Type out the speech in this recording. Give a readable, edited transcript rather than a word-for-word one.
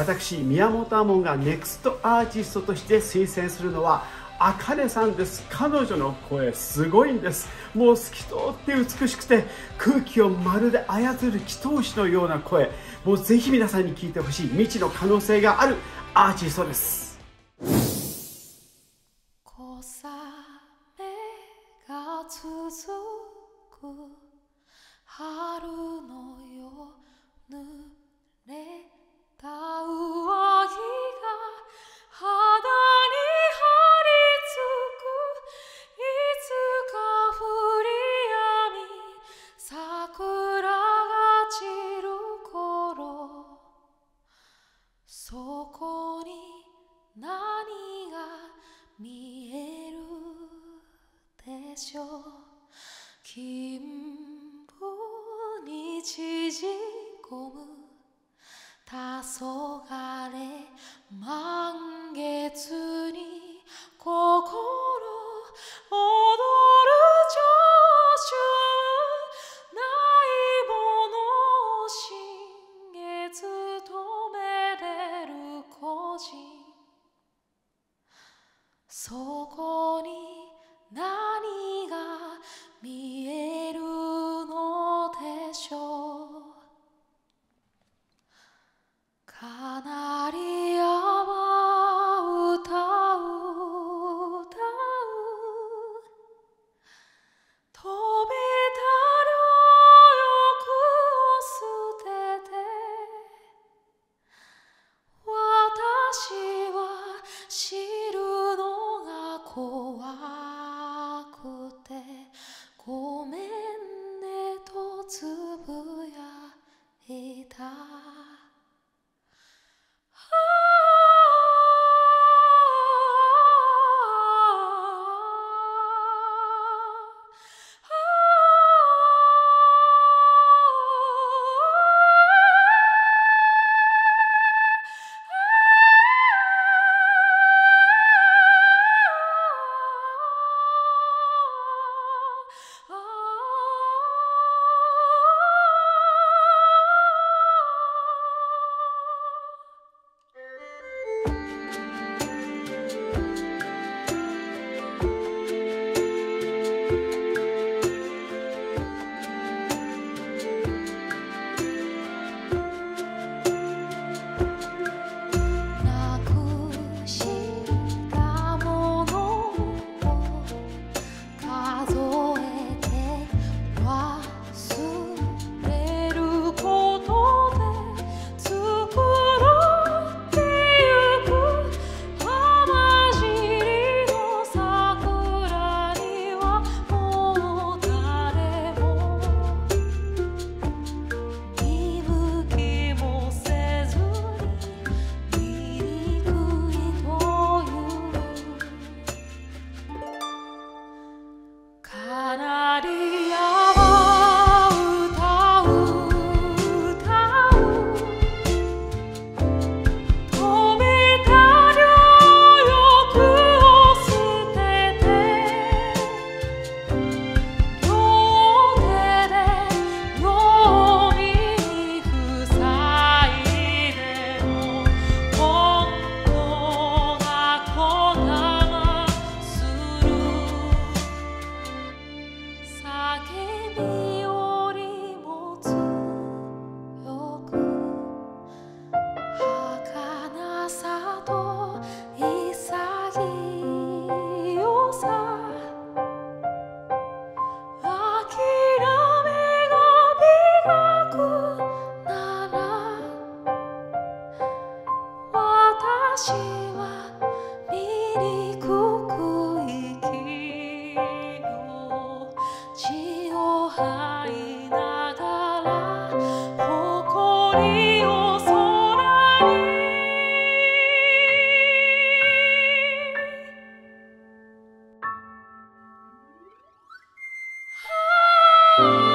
私宮本亞門がネクストアーティストとして推薦するのは茜さんです。彼女の声すごいんです。もう透き通って美しくて空気をまるで操る祈祷師のような声、もうぜひ皆さんに聞いてほしい未知の可能性があるアーティストです。 小雨が続く春の夜、濡れた上着が肌に張り付く、いつか降り止み桜が散る頃、そこに何が見えるでしょう。金風に縮こむ黄昏満月に心躍る聴取、ないものを新月とめれる孤児、そこに何が見えるのでしょう。カナリアは歌う歌う、飛べた両翼を捨てて、私は知るのが怖くて、ごめんねとつぶやいた。私は醜く生きよう、血を吐いながら誇りを空に。